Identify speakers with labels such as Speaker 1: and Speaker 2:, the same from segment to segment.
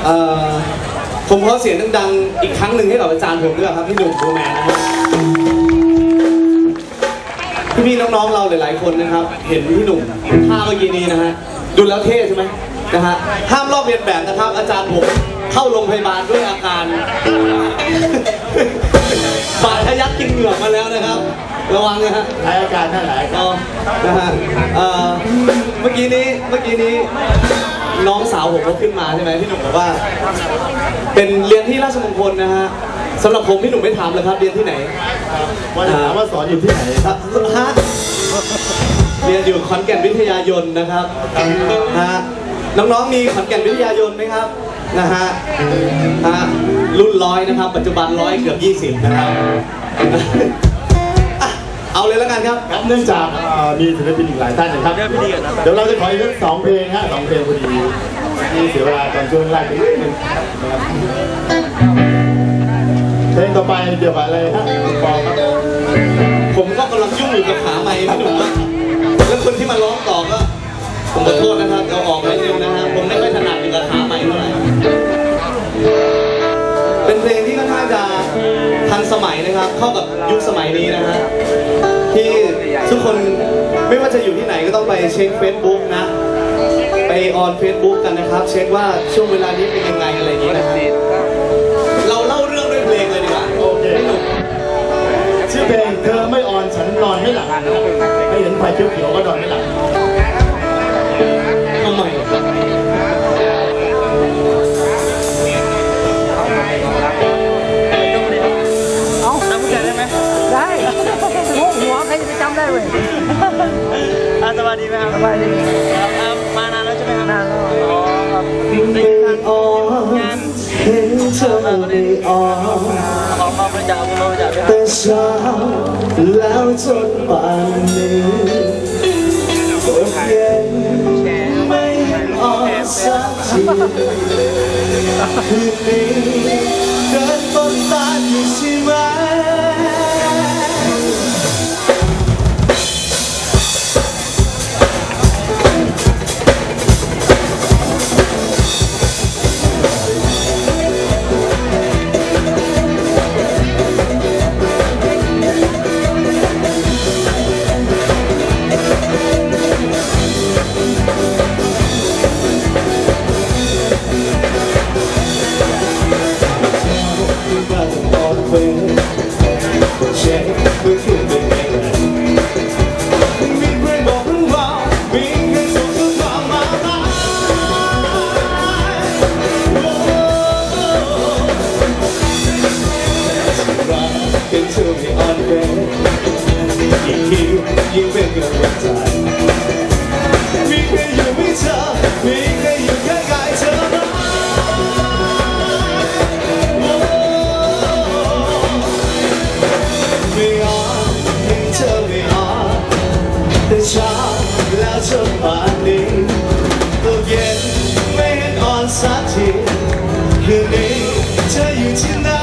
Speaker 1: ผมขอเสียงดังๆอีกครั้งหนึ่งให้กับอาจารย์ผมด้วยครับพี่หนุ่มโบแมนนะครับพี่ๆน้องๆเราหลายๆคนนะครับเห็นพี่หนุ่มท่าเมื่อกี้นี้นะฮะดูแล้วเท่ใช่ไหมนะฮะห้ามลอกเลียนแบบนะครับอาจารย์ผมเข้าโรงพยาบาลด้วยอาการบาดทะยักกินเหงือกมาแล้วนะครับระวังนะฮะ
Speaker 2: อาการท่าไหน
Speaker 1: ก็นะฮะเมื่อกี้นี้น้องสาวผมก็ขึ้นมาใช่ไหมพี่หนุ่มบอกว่าเป็นเรียนที่ราชมงคลนะฮะสำหรับผมพี่หนุ่มไม่ถามเลยครับเรียนที่ไหน
Speaker 2: ว่าถามว่าสอนอยู่ที่ไหน
Speaker 1: ครับฮะเรียนอยู่ขอนแก่นวิทยายนนะครับฮะน้องๆมีขอนแก่นวิทยายนไหมครับนะฮะรุ่น100นะครับปัจจุบัน100เกือบ20นะครับเอาเลยแล้วกันครับ
Speaker 2: เนื่องจากมีศิลปินอีกหลายท่านนะครับเดี๋ยวเราจะขออีก2 เพลงฮะ2 เพลงพอดีที่เสียเวลาตอนช่วงแรกนิดนึงนะครับเพลงต่อไปเกี่ยวกับอะไรฮะคุณปอครับ
Speaker 1: ผมก็กำลังยุ่งอยู่กับขาไมค์พี่หนุ่มแล้วคนที่มาร้องต่อก็ผมขอโทษนะครับเอาออกไปเร็วนะฮะผมไม่ค่อยถนัดกับขาไมค์เท่าไหร่เป็นเพลงที่ค่อนข้างจะทันสมัยนะครับเข้ากับยุคสมัยนี้นะฮะที่ทุกคนไม่ว่าจะอยู่ที่ไหนก็ต้องไปเช็ค Facebook นะไปออน Facebook กันนะครับเช็คว่าช่วงเวลานี้เป็นยังไงอะไรอย่างนี้นะครับเราเล่าเรื่องด้วยเพลงเลยดีกว่า
Speaker 2: โอเคชื่อเพลงเธอไม่ออนฉันนอนไม่หลับไม่เห็นไฟเขียวๆก็นอนไม่หลับ
Speaker 1: ทำไม
Speaker 3: ได้หัวใครจะไปจำได้เว้ย
Speaker 1: สวัสดีไหมครับ
Speaker 3: สวัสดี
Speaker 1: มานานแล้วใช่ไหมครับ
Speaker 3: นานแล้ว
Speaker 1: ครับไม่อ่อนเห็นเธอไม่อ่อนขอประจักษ์แต่เช้าแล้วจนป่านนี้ตกเย็นไม่อ่อนสักทีคืนนี้เดินบนตาอยู่ใช่ไหมยิ่งเป็นกำลังใจมีแค่อยู่ไม่เธอมีแค่อยู่ใกล้ๆเธอไม่อ่อนเห็นเธอไม่อ่อนแต่เช้าแล้วจนป่านนี้ตกเย็นไม่เห็นอ่อนสักทีคืนนี้เธออยู่ที่ไหน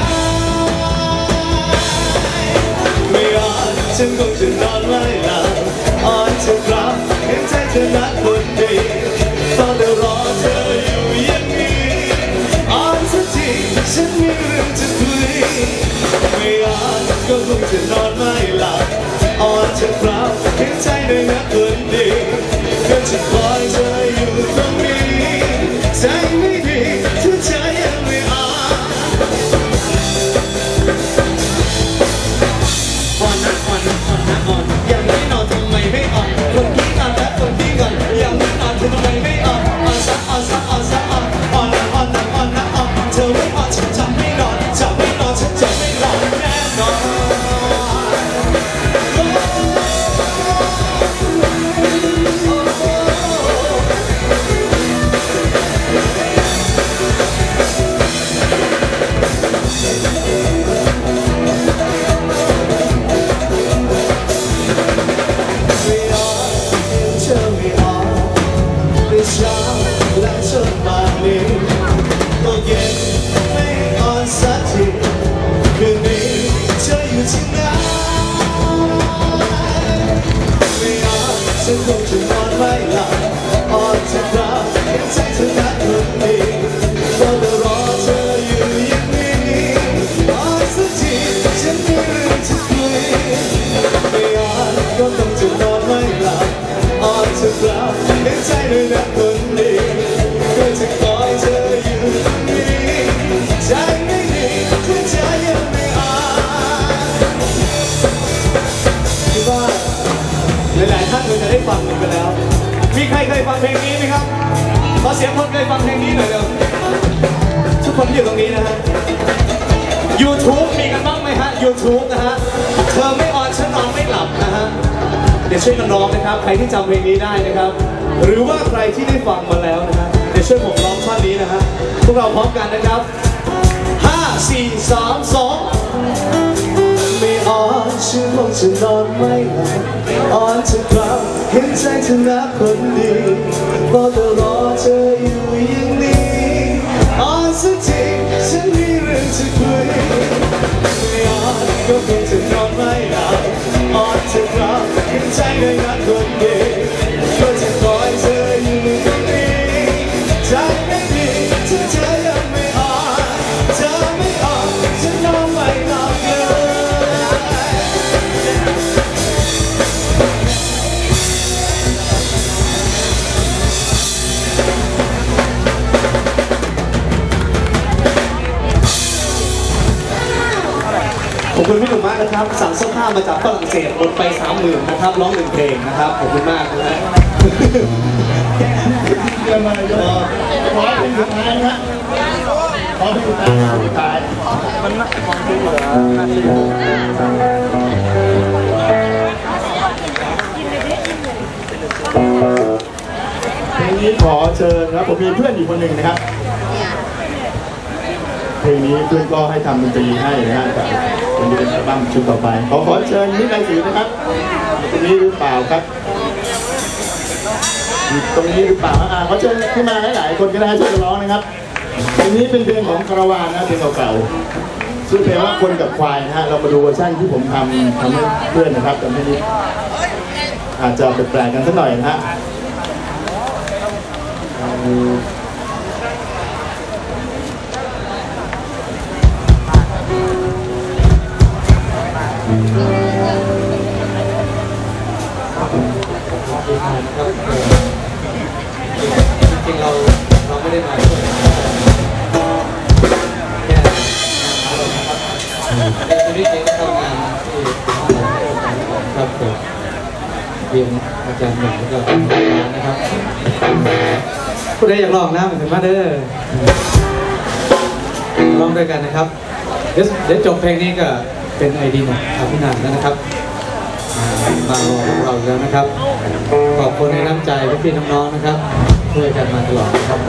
Speaker 1: ไม่อ่อนฉันคงจะนอนไม่หลับอ่อนจะกลับเห็นใจเธอนัดคนดีเฝ้าแต่รอเธออยู่อย่างนี้อ่อนสักทีฉันมีเรื่องจะคุยไม่อ่อนก็คงจะนอนไม่หลับอ่อนจะกลับเห็นใจในนัดคนดีเพื่อจะคอยเธออยู่ตรงนี้ใจไม่ดีถ้าใจยังไม่อ่อนยังไม่นอนทำไมไม่อ่อนคนที่นอนและคนที่ก่อนยังไม่นอนทำไมไม่อ่อนอ่อนซะอ่อนซะอ่อนซะอ่อนอ่อนนะอ่อนนะอ่อนนะอ่อนเธอไม่อ่อนฉันจะไม่นอนจะไม่นอนฉันจะไม่หลับแน่นอนก็จะรอเธออยู่อย่างนี้อ้อนสักทีฉันมีเรื่องจะคุยไม่อ้อนก็ต้องจะนอนไม่หลับอ้อนเธอครับเห็นใจด้วยนะคนดีก็จะคอยเธออยู่ตรงนี้ใจไม่ดีถ้าใจยังไม่อ้อนคิดว่าหลายๆท่านคงจะได้ฟังกันแล้วมีใครเคยฟังเพลงนี้ไหมครับขอเสียงคนเคยฟังเพลงนี้หน่อยเร็วทุกคนที่อยู่ตรงนี้นะฮะ YouTube มีกันบ้างไหมฮะ YouTube นะฮะเธอไม่ออนฉันนอนไม่หลับนะฮะเดี๋ยวช่วยกันร้องนะครับใครที่จำเพลงนี้ได้นะครับหรือว่าใครที่ได้ฟังมาแล้วนะฮะเดี๋ยวช่วยผมร้องท่อนนี้นะฮะพวกเราพร้อมกันนะครับ5 4 3 2ไม่ออนฉันคงจะนอนไม่หลับออนเธอครับเห็นใจเธอนะคนดีก็จะรอเธออยู่อย่างนี้ออนสักทีฉันมีเรื่องจะคุยไม่ออนก็คงจะนอนไม่หลับออนเธอครับเห็นใจเลยนะคนดีก็จะคอยเธออยู่ตรงนี้ใจไม่ดีถ้าเธอยังไม่ออนเธอไม่ออนฉันนอนไม่หลับเลยขอบคุณพี่หนุ่มมากนะครับสั่งเสื้อผ้ามาจากฝรั่งเศสลดไป 30,000 นะครับร้อง1 เพลงนะครับขอบคุณมากนะฮะ
Speaker 2: เดี๋ยวมาเยอะขอเป็นสุดท้ายนะขอเป็นสุดท้ายมันน่าความจริงเหรอเพลงนี้ขอเชิญครับผมมีเพื่อนอีกคนหนึ่งนะครับเพลงนี้เพื่อนก็ให้ทำดนตรีให้นะฮะกับคนที่เป็นอัลบั้มชุดต่อไปขอเชิญนิรันดร์ศรีนะครับตรงนี้หรือเปล่าครับตรงนี้หรือเปล่าขอเชิญขึ้นมาหลายๆคนก็ได้ช่วยกันร้องนะครับเพลงนี้เป็นเพลงของคาราวานนะเพลงเก่าๆชื่อเพลงว่าคนกับควายนะฮะเรามาดูเวอร์ชันที่ผมทำให้เพื่อนนะครับแต่ไม่นี้อาจจะแปลกๆกันสักหน่อยนะฮะ
Speaker 1: จริงเราไม่ได้มาด้วยแค่ชีวิตเองทำงานที่ครับเรียนอาจารย์หนึ่งแล้วก็นะครับผู้ใดอยากลองนะเหมือนมาเด้อร้องด้วยกันนะครับเดี๋ยวจบเพลงนี้ก็เป็นไอดีหนึ่งอภินันท์นะครับมารอพวกเราแล้วนะครับขอบคุณในน้ำใจพี่ๆน้องๆนะครับช่วยกันมาตลอดครับ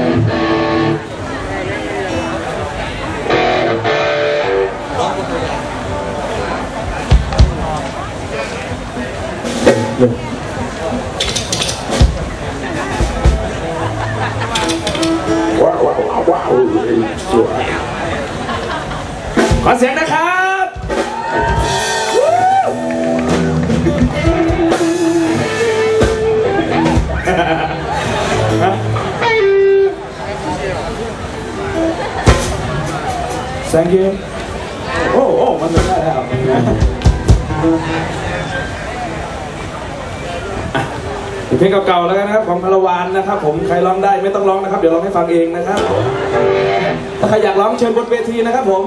Speaker 2: ขอเสียงนะครับThank you โอ้มันไม่ได้แล้วเพลงเก่าๆแล้วกันนะครับของคาราวานนะครับผมใครร้องได้ไม่ต้องร้องนะครับเดี๋ยวร้องให้ฟังเองนะครับถ้าใครอยากร้องเชิญบนเวทีนะครับผม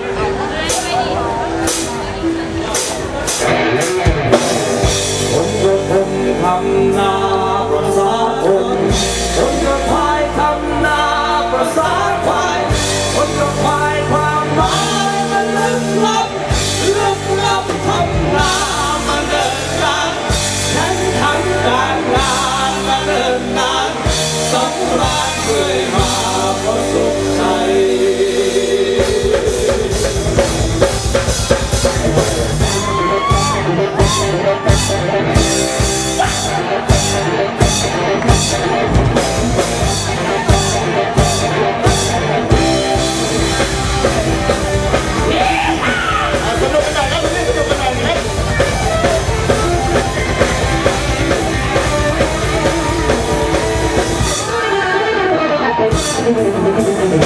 Speaker 2: คนกับคนทำนาประสาคนคนกับควายทำนาประสาควายคนกับควายความหมายมันลึกลับทำนามันเดินนานฉันทำการงานมาเดินนานสำราญเรื่อยมาเพราะสุขใจ
Speaker 1: เ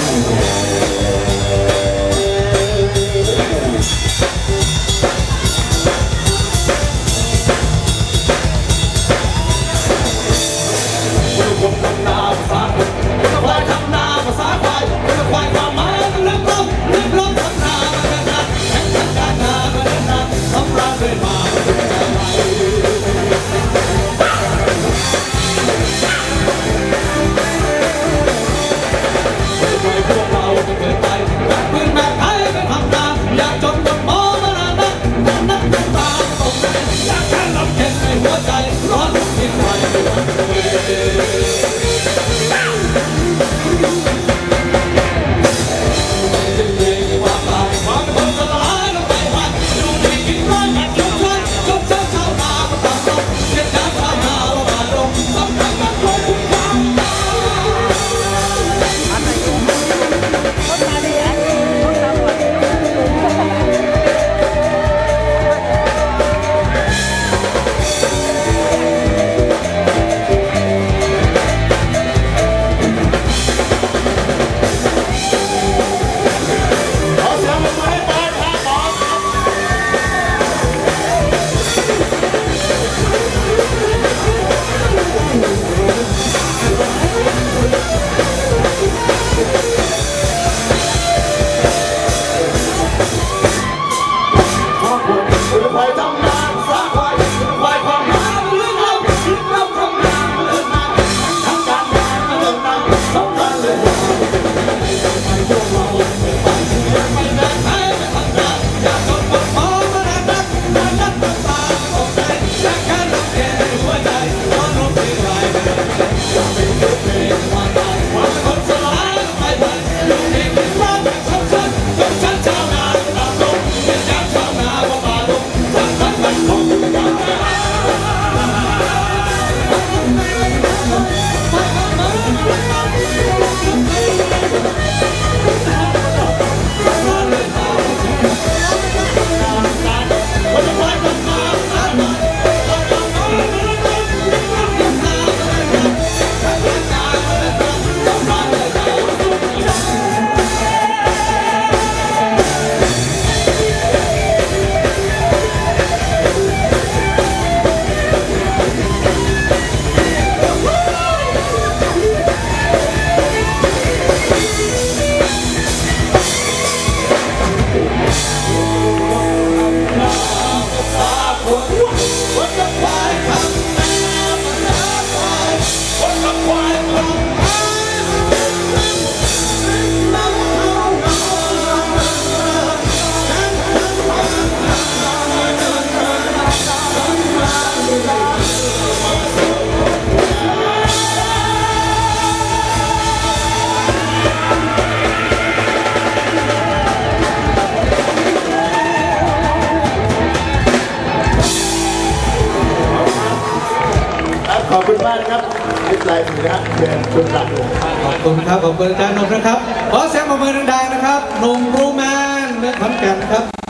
Speaker 1: มากนะครับลิปไลน์นะเชิญคุณหลัก
Speaker 4: ขอบคุณครับขอบคุณอาจารย์นงนะครับขอเสียงปรบมือดังๆนะครับหนุ่มรูแมนเมืองขอนแก่นครับ